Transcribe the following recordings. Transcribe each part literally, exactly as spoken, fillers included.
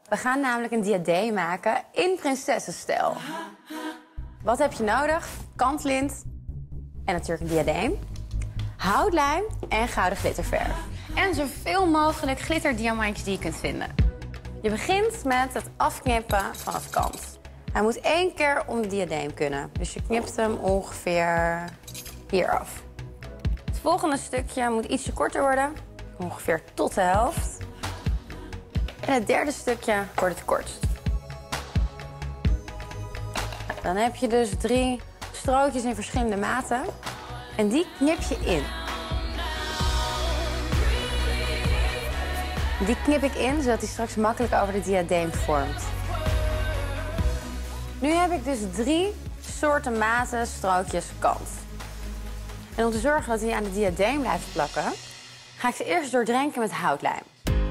We gaan namelijk een diadeem maken in prinsessenstijl. Wat heb je nodig? Kantlint en natuurlijk een diadeem. Houtlijm en gouden glitterverf. En zoveel mogelijk glitterdiamantjes die je kunt vinden. Je begint met het afknippen van het kant. Hij moet één keer om het diadeem kunnen. Dus je knipt hem ongeveer hier af. Het volgende stukje moet ietsje korter worden. Ongeveer tot de helft. En het derde stukje wordt het kortst. Dan heb je dus drie strootjes in verschillende maten. En die knip je in. Die knip ik in, zodat hij straks makkelijk over de diadeem vormt. Nu heb ik dus drie soorten maten strootjes kant. En om te zorgen dat hij aan de diadeem blijft plakken, ga ik ze eerst doordrenken met houtlijm.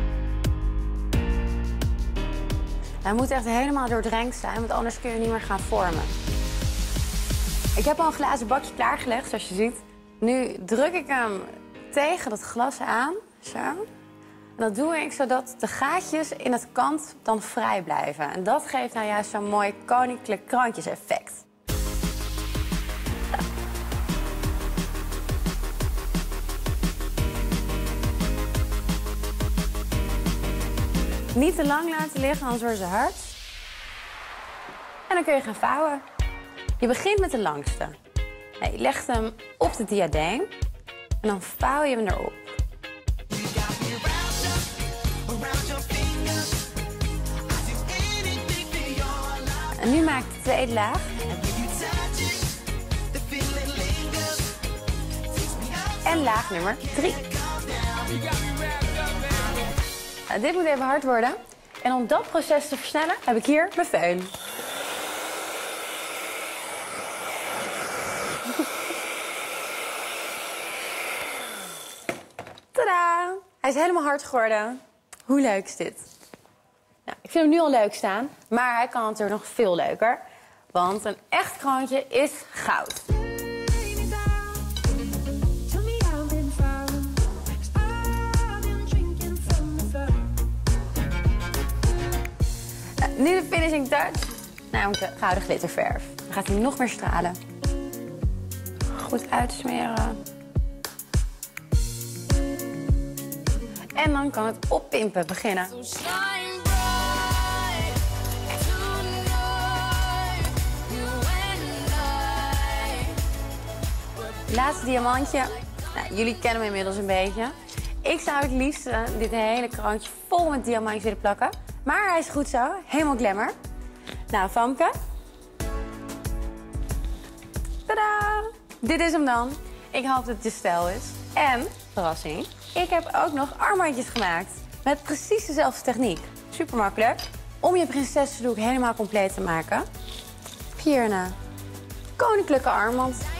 Hij moet echt helemaal doordrenkt zijn, want anders kun je niet meer gaan vormen. Ik heb al een glazen bakje klaargelegd, zoals je ziet. Nu druk ik hem tegen het glas aan, zo. En dat doe ik zodat de gaatjes in het kant dan vrij blijven. En dat geeft nou juist zo'n mooi koninklijk kroontjeseffect. Niet te lang laten liggen, anders worden ze hard. En dan kun je gaan vouwen. Je begint met de langste. Nee, je legt hem op de diadeem en dan vouw je hem erop. En nu maak ik de tweede laag. En laag nummer drie. Nou, dit moet even hard worden. En om dat proces te versnellen heb ik hier mijn föhn. Tadaa! Hij is helemaal hard geworden. Hoe leuk is dit? Nou, ik vind hem nu al leuk staan, maar hij kan natuurlijk nog veel leuker. Want een echt kroontje is goud. Nou, nu de finishing touch, namelijk de gouden glitterverf. Dan gaat hij nog meer stralen. Goed uitsmeren. En dan kan het oppimpen beginnen. Laatste diamantje. Nou, jullie kennen hem inmiddels een beetje. Ik zou het liefst uh, dit hele kroontje vol met diamantjes willen plakken. Maar hij is goed zo. Helemaal glamour. Nou, Famke. Tadaa! Dit is hem dan. Ik hoop dat het je stijl is. En, verrassing, ik heb ook nog armbandjes gemaakt. Met precies dezelfde techniek. Super makkelijk. Om je prinsessendoek helemaal compleet te maken. Heb je hier een koninklijke armband.